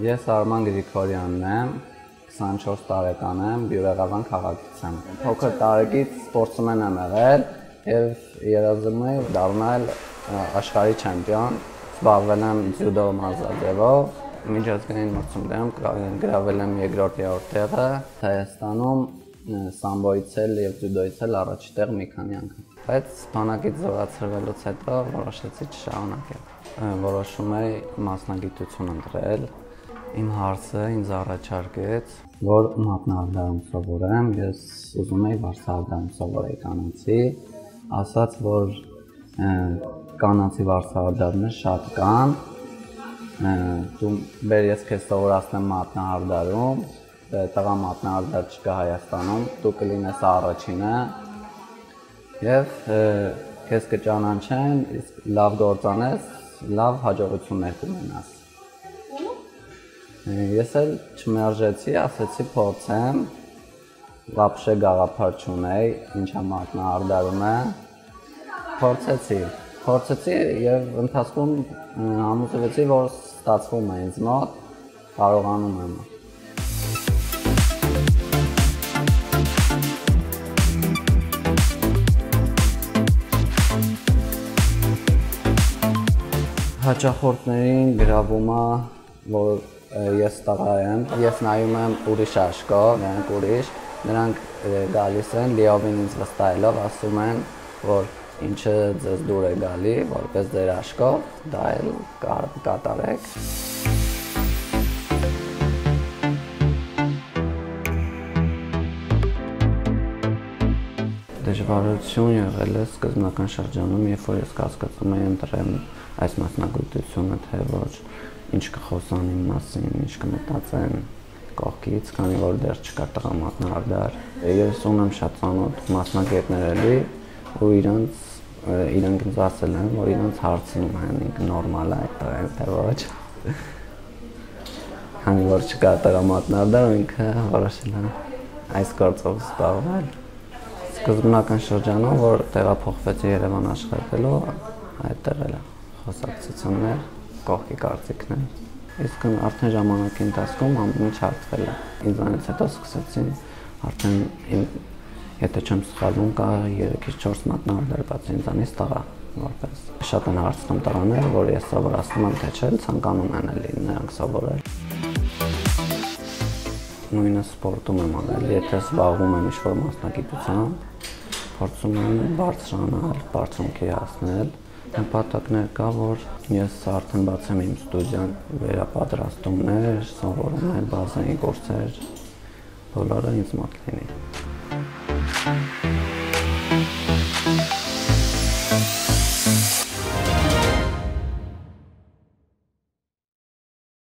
Ես Արման Գրիգորյանն եմ, 24 տարեկան եմ, Բյուրեղավան քաղաքից եմ։ Փոքր տարեկից սպորտսմեն եմ եղել եւ երազում եմ դառնալ աշխարհի չեմպիոն, զբաղվել եմ ձյուդո մարզաձևով, միջազգային մրցույթներում գրավել եմ երկրորդ տեղը, Հայաստանում սամբոյից եւ ձյուդոյից առաջին տեղ մի քանի անգամ։ Բայց բանակից զորացրվելուց հետո որոշեցի չշարունակել։ Որոշում էի մասնագիտություն ընտրել։ Իմ հարցը ինձ առաջարկեց, որ մատնահարդարում սովորեմ, ես ուզում էի վարսահարդարում սովորեի կանացի, ասաց, որ կանացի վարսահարդարներ շատ կան, դու բեր ես քեզ սովորացնեմ մատնահարդարում, տղա մատնահարդար չկա Հայաստանում, դու կլինես առաջինը եւ քեզ կճանաչեն, իսկ լավ գործանես, լավ հաջողություններ կունենաս։ Ես էլ չմերժեցի, ասեցի փորձեմ, վաբշե գաղափար չունեի, ինչա մատնահարդարում է, փորձեցի եւ ընթացքում համոզվեցի, որ ստացվում է ինձ մոտ, կարողանում եմ։ Հաճախորդներին գրավում է, որ ես տղա եմ, ես նայում եմ ուրիշ աշկով, նրանք ուրիշ, նրանք գալիս են լիովին ինձ վստահելով, ասում են, որ ինչը ձեզ դուր է գալի, որպես ձեր աշկով, դա էլ կատարեք։ Դժվարություն եղել է սկզբնական շրջանում, երբ որ ես կասկածում էի ընտրեմ այս մասնագիտությունը, թե ոչ, ինչ կխոսան իմ մասին, ինչ կմտածեն կողքից, քանի որ դեռ չկա տղա մատնահարդար։ Ես ունեմ շատ ծանոթ մասնագետներ էլի, ու իրանք ինձ ասել են, որ իրանք հարցնում են, ինքը նորմալ է այդ տղան, թե ոչ։ Քանի որ չկա տղա մատնահարդար, ինքը որոշել է այս գործով զբաղվել։ Սկզբնական շրջանում, որ տեղափոխվեցի Երևան աշխատելու, այդտեղ էլ խոսակցություններ, կողքի կարծիքներ։ Իսկ արդեն ժամանակի ընթացքում ամեն ինչ հարթվել է։ Ինձանից հետո սկսեցին արդեն եթե չեմ սխալվում, կա 3-4 մատնահարդար բացի ինձանից տղա որպես։ Շատ են հարցնում տղաները, որ ես սովորացնում եմ, թե չէ, ցանկանում են էլի նրանք սովորել։ Նույնը սպորտում եմ արել, եթե զբաղվում եմ ինչ-որ մասնագիտությամբ, փորձում եմ բարձրանալ, բարձունքի հասնել։ Նպատակներ կա, որ ես արդեն բացեմ իմ ստուդիան, վերապատրաստումներ, սովորումներ, բազային կուրսեր, բոլորը ինձ մոտ լինի։